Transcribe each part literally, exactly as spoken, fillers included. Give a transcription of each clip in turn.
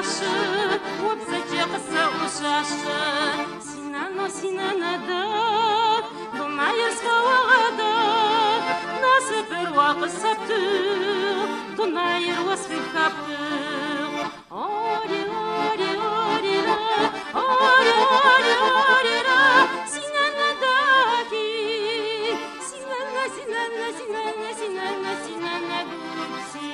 ушаши, обзаде қысы ушаши. Синано, синанада, Дунайыр свалағада, Насып бір уақы сапты, Дунайыр уасфи капты. Ори, ори, орира, ори, ори, орира, Синанадаки, Синана, синана, синана, синана, синана, гупси.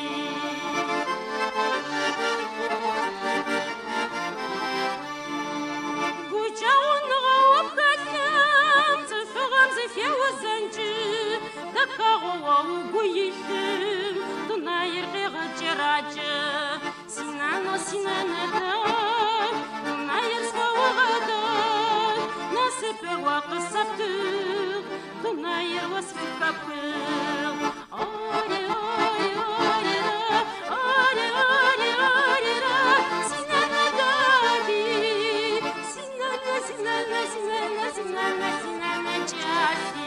Гучауныға опқатлам, Цифығам зефеу зәнжі, Дақағуа угуйихым, Дунайыр қиғы джераджы. Синано, синанада, Дунайыр свалағада, Насипір уақы саптық, Дунайыр уасфи капық. Ори, ори, орира, ори, ори, орира, Синанадаки, Синана, синана, синана, синана, синана, чафи.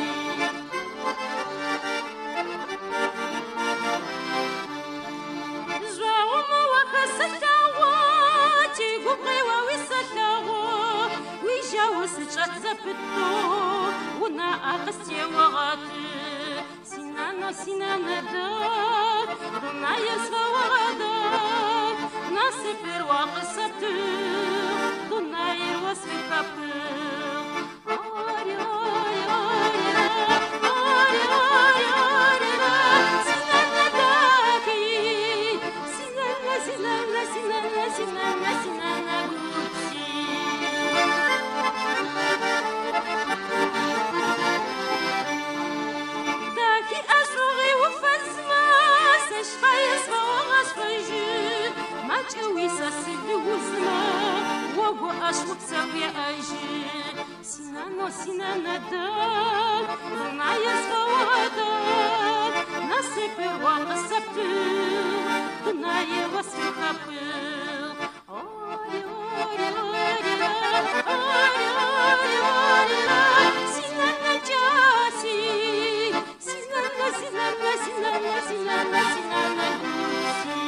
Жаума уақа сатауа, Тигу қиуа уи сатауа, Уи жауы сычат запытто, Уна ақыс тевағаты. Синано, синанада, Дунайыр свалағада, Насипір уақы саптық, Дунайыр уасфи капық. Ори, ори, орира, ори, ори, орира, Синанадаки, Синана, синана, синана, синана, синана, гупси. Даки ашуғи уфазма, Сашфая свалаға шфайжы, Мачауи сасыды узма, Уагу ашуқ сауя ажы. Синано, синанада, Дунайыр свалағада, Насипір уақы саптық, Дунайыр уасфи капық. Ори, ори, орира, ори, ори, орира, Синана джаси, Синана, синана, синана, синана, синана, гупси.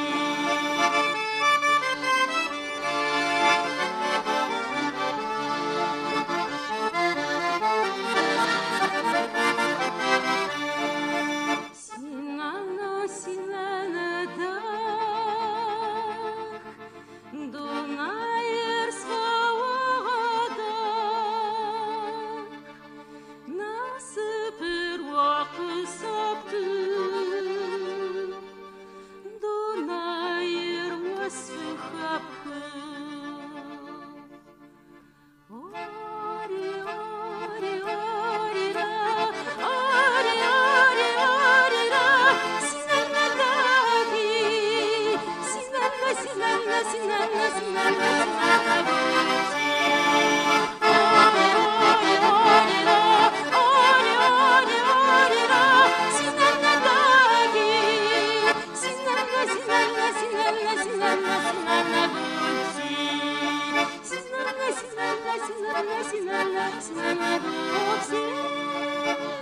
Синано, синанада, Дунайыр свалағада, Насипір уақы саптық, Дунайыр уасфи капық. Ори, ори, орира, ори, ори, орира, Синанадаки, Синана, синана, синана, синана, синана, гупси. Ори, ори, орира, ори, ори, орира, Синанадаки, Синана, синана, синана, синана, синана, гупси. Синана, синана, синана, синана, синана, гупси.